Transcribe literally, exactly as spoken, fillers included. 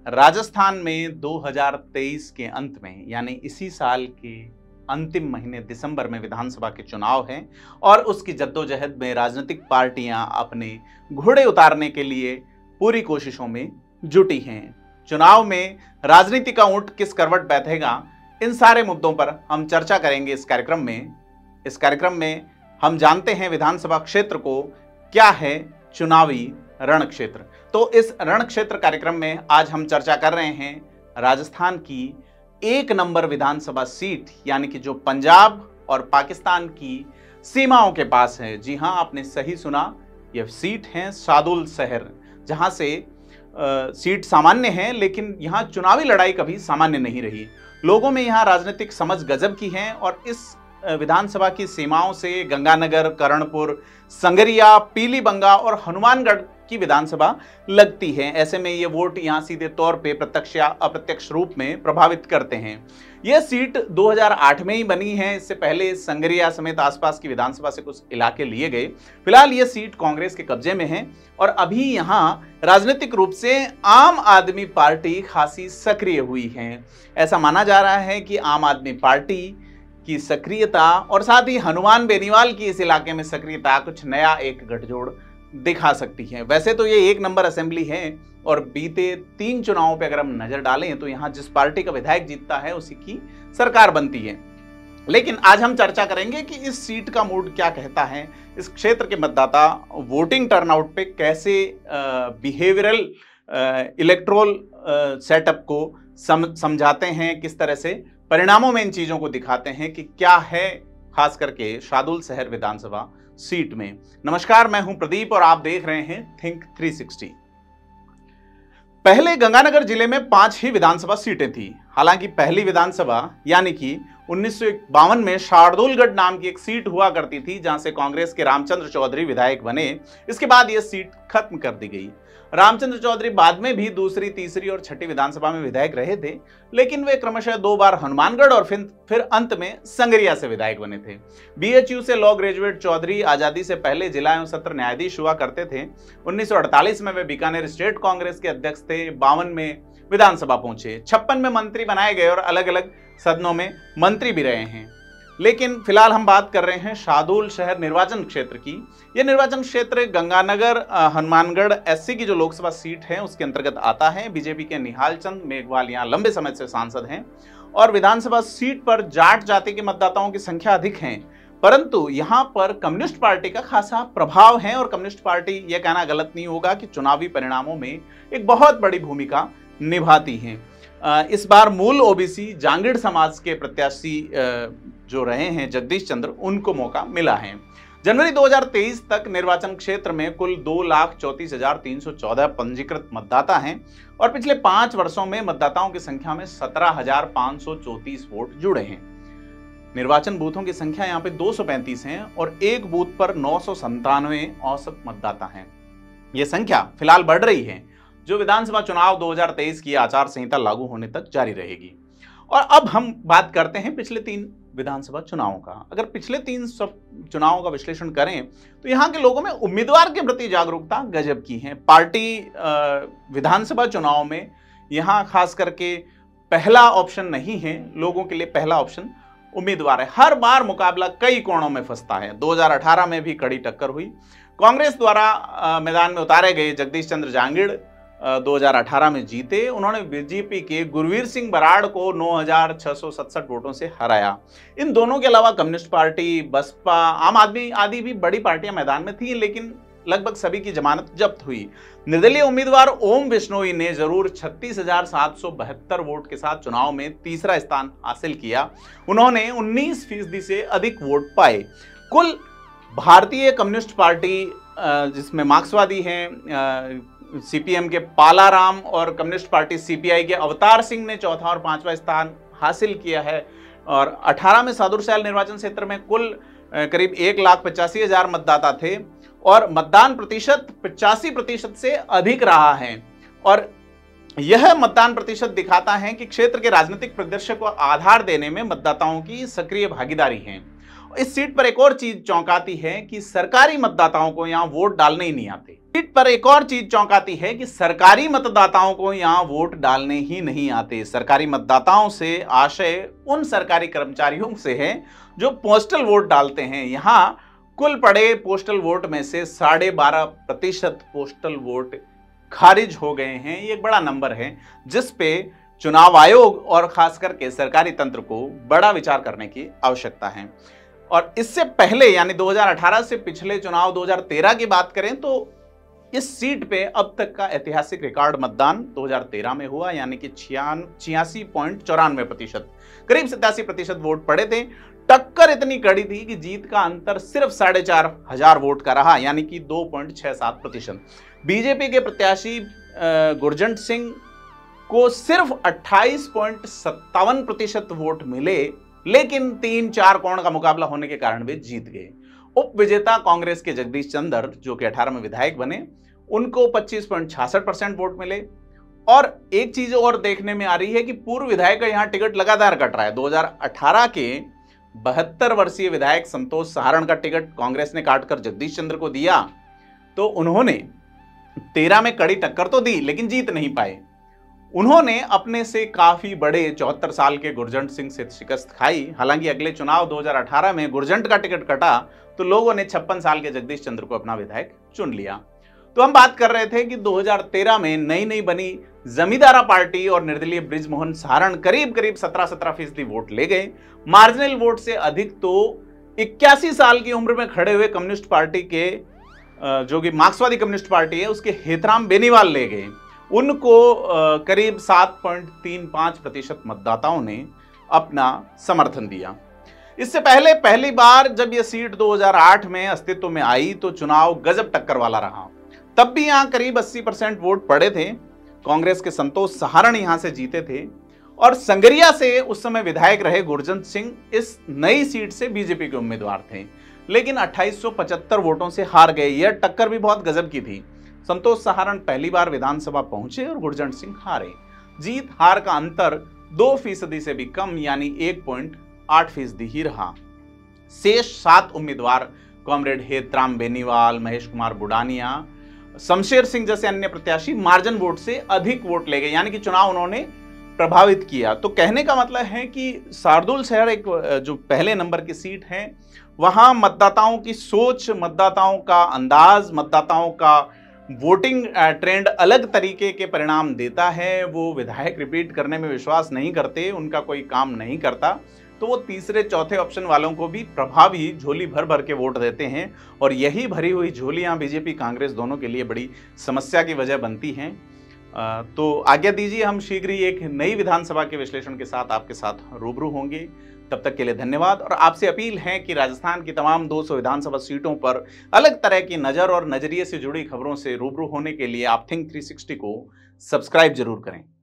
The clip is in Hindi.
राजस्थान में दो हज़ार तेईस के अंत में यानी इसी साल के अंतिम महीने दिसंबर में विधानसभा के चुनाव हैं और उसकी जद्दोजहद में राजनीतिक पार्टियां अपने घोड़े उतारने के लिए पूरी कोशिशों में जुटी हैं। चुनाव में राजनीति का ऊंट किस करवट बैठेगा, इन सारे मुद्दों पर हम चर्चा करेंगे इस कार्यक्रम में। इस कार्यक्रम में हम जानते हैं विधानसभा क्षेत्र को क्या है चुनावी रण क्षेत्र। तो इस रण क्षेत्र कार्यक्रम में आज हम चर्चा कर रहे हैं राजस्थान की एक नंबर विधानसभा सीट, यानी कि जो पंजाब और पाकिस्तान की सीमाओं के पास है। जी हां, आपने सही सुना, यह सीट है शाहडोल शहर, जहां से आ, सीट सामान्य है, लेकिन यहां चुनावी लड़ाई कभी सामान्य नहीं रही। लोगों में यहां राजनीतिक समझ गजब की है और इस विधानसभा की सीमाओं से गंगानगर, करणपुर, संगरिया, पीलीबंगा और हनुमानगढ़ की विधानसभा लगती है। ऐसे में ये वोट यहां सीधे तौर पे प्रत्यक्ष या अप्रत्यक्ष रूप में प्रभावित करते हैं। यह सीट दो हज़ार आठ में ही बनी है। इससे पहले संगरिया समेत आसपास की विधानसभा से कुछ इलाके लिए गए। फिलहाल यह सीट कांग्रेस के कब्जे में है और अभी यहां राजनीतिक रूप से आम आदमी पार्टी खासी सक्रिय हुई है। ऐसा माना जा रहा है कि आम आदमी पार्टी की सक्रियता और साथ ही हनुमान बेनीवाल की इस इलाके में सक्रियता कुछ नया एक गठजोड़ दिखा सकती है। वैसे तो ये एक नंबर असेंबली है और बीते तीन चुनावों पे अगर हम नजर डालें तो यहां जिस पार्टी का विधायक जीतता है उसी की सरकार बनती है। लेकिन आज हम चर्चा करेंगे कि इस सीट का मूड क्या कहता है, इस क्षेत्र के मतदाता वोटिंग टर्नआउट पे कैसे बिहेवियरल इलेक्ट्रोल सेटअप को सम, समझाते हैं, किस तरह से परिणामों में इन चीजों को दिखाते हैं कि क्या है खास करके शाहडोल शहर विधानसभा सीट में। नमस्कार, मैं हूं प्रदीप और आप देख रहे हैं थिंक थ्री सिक्सटी। पहले गंगानगर जिले में पांच ही विधानसभा सीटें थी। हालांकि पहली विधानसभा यानी कि उन्नीस सौ बावन में शार्दुलगढ़ नाम की एक सीट हुआ करती थी, जहां से कांग्रेस के रामचंद्र चौधरी विधायक बने। इसके बाद यह सीट खत्म कर दी गई। रामचंद्र चौधरी बाद में भी दूसरी, तीसरी और छठी विधानसभा में विधायक रहे थे, लेकिन वे क्रमशः दो बार हनुमानगढ़ और फिर फिर अंत में संगरिया से विधायक बने थे। बीएचयू से लॉ ग्रेजुएट चौधरी आजादी से पहले जिला एवं सत्र न्यायाधीश हुआ करते थे। उन्नीस सौ अड़तालीस में वे बीकानेर स्टेट कांग्रेस के अध्यक्ष थे। बावन में विधानसभा पहुंचे। छप्पन में मंत्री बनाए गए और अलग अलग सदनों में मंत्री भी रहे हैं। लेकिन फिलहाल हम बात कर रहे हैं शाहडोल शहर निर्वाचन क्षेत्र की। यह निर्वाचन क्षेत्र गंगानगर हनुमानगढ़ एससी की जो लोकसभा सीट है उसके अंतर्गत आता है। बीजेपी के निहाल चंद मेघवाल यहाँ लंबे समय से सांसद हैं और विधानसभा सीट पर जाट जाति के मतदाताओं की संख्या अधिक है, परंतु यहाँ पर कम्युनिस्ट पार्टी का खासा प्रभाव है और कम्युनिस्ट पार्टी यह कहना गलत नहीं होगा कि चुनावी परिणामों में एक बहुत बड़ी भूमिका निभाती है। इस बार मूल ओबीसी जांगिड़ समाज के प्रत्याशी जो रहे हैं जगदीश चंद्र, उनको मौका मिला है। जनवरी दो हज़ार तेईस तक निर्वाचन क्षेत्र में कुल दो लाख चौंतीस हजार तीन सौ चौदह पंजीकृत मतदाता हैं और पिछले पांच वर्षों में मतदाताओं की संख्या में सत्रह हजार पांच सौ चौंतीस वोट जुड़े हैं। निर्वाचन बूथों की संख्या यहाँ पे दो सौ पैंतीस है और एक बूथ पर नौ सौ संतानवे औसत मतदाता हैं। ये संख्या फिलहाल बढ़ रही है, जो विधानसभा चुनाव दो हज़ार तेईस की आचार संहिता लागू होने तक जारी रहेगी। और अब हम बात करते हैं पिछले तीन विधानसभा चुनावों का। अगर पिछले तीन सब चुनावों का विश्लेषण करें तो यहाँ के लोगों में उम्मीदवार के प्रति जागरूकता गजब की है। पार्टी विधानसभा चुनाव में यहाँ खास करके पहला ऑप्शन नहीं है, लोगों के लिए पहला ऑप्शन उम्मीदवार है। हर बार मुकाबला कई कोणों में फंसता है। दो हज़ार अठारह में भी कड़ी टक्कर हुई। कांग्रेस द्वारा मैदान में उतारे गए जगदीश चंद्र जांगिड़ दो हज़ार अठारह में जीते। उन्होंने बीजेपी के गुरवीर सिंह बराड़ को नौ हजार छह सौ सड़सठ वोटों से हराया। इन दोनों के अलावा कम्युनिस्ट पार्टी, बसपा, आम आदमी आदि भी बड़ी पार्टियां मैदान में थी, लेकिन लगभग सभी की जमानत जब्त हुई। निर्दलीय उम्मीदवार ओम बिश्नोई ने जरूर छत्तीस हजार सात सौ बहत्तर वोट के साथ चुनाव में तीसरा स्थान हासिल किया। उन्होंने उन्नीस फीसदी से अधिक वोट पाए। कुल भारतीय कम्युनिस्ट पार्टी जिसमें मार्क्सवादी हैं, सीपीएम के पालाराम और कम्युनिस्ट पार्टी सीपीआई के अवतार सिंह ने चौथा और पांचवा स्थान हासिल किया है। और अठारह में सादुरशहर निर्वाचन क्षेत्र में कुल करीब एक लाख पचासी हजार मतदाता थे और मतदान प्रतिशत पचासी प्रतिशत से अधिक रहा है। और यह मतदान प्रतिशत दिखाता है कि क्षेत्र के राजनीतिक परिदृश्य को आधार देने में मतदाताओं की सक्रिय भागीदारी है। इस सीट पर एक और चीज चौंकाती है कि सरकारी मतदाताओं को यहाँ वोट डालने ही नहीं आते। सीट पर एक और चीज चौंकाती है कि सरकारी मतदाताओं को यहां वोट डालने ही नहीं आते। सरकारी मतदाताओं से आशय उन सरकारी कर्मचारियों से है जो पोस्टल वोट डालते हैं। यहां कुल पड़े पोस्टल वोट में से साढ़े बारह प्रतिशत पोस्टल वोट खारिज हो गए हैं। ये एक बड़ा नंबर है जिस पे चुनाव आयोग और खास करके सरकारी तंत्र को बड़ा विचार करने की आवश्यकता है। और इससे पहले यानी दो हज़ार अठारह से पिछले चुनाव दो हज़ार तेरह की बात करें तो इस सीट पे अब तक का ऐतिहासिक रिकॉर्ड मतदान दो हज़ार तेरह में हुआ, यानी कि छियासी पॉइंट चौरानवे प्रतिशत, करीब सतासी प्रतिशत वोट पड़े थे। टक्कर इतनी कड़ी थी कि जीत का अंतर सिर्फ साढ़े चार हजार वोट का रहा, यानी कि दो पॉइंट छह सात प्रतिशत। बीजेपी के प्रत्याशी गुरजंट सिंह को सिर्फ अट्ठाईस पॉइंट सत्तावन प्रतिशत वोट मिले, लेकिन तीन चार कोण का मुकाबला होने के कारण वे जीत गए। उप विजेता कांग्रेस के जगदीश चंद्र जो कि अठारहवें विधायक बने, उनको पच्चीस पॉइंट छियासठ परसेंट वोट मिले। और एक चीज और देखने में आ रही है कि पूर्व विधायक का यहां टिकट लगातार कट रहा है। दो हज़ार अठारह के बहत्तर वर्षीय विधायक संतोष सहारण का टिकट कांग्रेस ने काटकर जगदीश चंद्र को दिया, तो उन्होंने तेरह में कड़ी टक्कर तो दी लेकिन जीत नहीं पाए। उन्होंने अपने से काफी बड़े चौहत्तर साल के गुरजंट सिंह से शिकस्त खाई। हालांकि अगले चुनाव दो हज़ार अठारह में गुरजंट का टिकट कटा तो लोगों ने छप्पन साल के जगदीश चंद्र को अपना विधायक चुन लिया। तो हम बात कर रहे थे कि दो हज़ार तेरह में नई नई बनी जमींदारा पार्टी और निर्दलीय बृजमोहन सहारण करीब करीब सत्रह सत्रह फीसदी वोट ले गए। मार्जिनल वोट से अधिक तो इक्यासी साल की उम्र में खड़े हुए कम्युनिस्ट पार्टी के जो कि मार्क्सवादी कम्युनिस्ट पार्टी है उसके हेतराम बेनीवाल ले गए। उनको करीब सात पॉइंट तीन पाँच प्रतिशत मतदाताओं ने अपना समर्थन दिया। इससे पहले पहली बार जब यह सीट दो हज़ार आठ में अस्तित्व में आई तो चुनाव गजब टक्कर वाला रहा। तब भी यहां करीब अस्सी परसेंट वोट पड़े थे। कांग्रेस के संतोष सहारण यहां से जीते थे और संगरिया से उस समय विधायक रहे गुरजंत सिंह इस नई सीट से बीजेपी के उम्मीदवार थे, लेकिन अट्ठाईस सौ पचहत्तर वोटों से हार गए। यह टक्कर भी बहुत गजब की थी। संतोष सहारण पहली बार विधानसभा पहुंचे और गुरजंट सिंह हारे। जीत हार का अंतर दो फीसदी से भी कम यानी एक पॉइंट आठ फीसदी ही रहा। शेष सात उम्मीदवार कॉमरेड हेतराम बेनीवाल, महेश कुमार बुडानिया, शमशेर सिंह जैसे अन्य प्रत्याशी मार्जिन वोट से अधिक वोट ले गए, यानी कि चुनाव उन्होंने प्रभावित किया। तो कहने का मतलब है कि शार्दुल शहर एक जो पहले नंबर की सीट है, वहां मतदाताओं की सोच, मतदाताओं का अंदाज, मतदाताओं का वोटिंग ट्रेंड अलग तरीके के परिणाम देता है। वो विधायक रिपीट करने में विश्वास नहीं करते, उनका कोई काम नहीं करता, तो वो तीसरे चौथे ऑप्शन वालों को भी प्रभावी झोली भर भर के वोट देते हैं। और यही भरी हुई झोलियां बीजेपी कांग्रेस दोनों के लिए बड़ी समस्या की वजह बनती हैं। तो आज्ञा दीजिए, हम शीघ्र ही एक नई विधानसभा के विश्लेषण के साथ आपके साथ रूबरू होंगे। तब तक के लिए धन्यवाद। और आपसे अपील है कि राजस्थान की तमाम दो सौ विधानसभा सीटों पर अलग तरह की नज़र और नजरिए से जुड़ी खबरों से रूबरू होने के लिए आप थिंक थ्री सिक्सटी को सब्सक्राइब जरूर करें।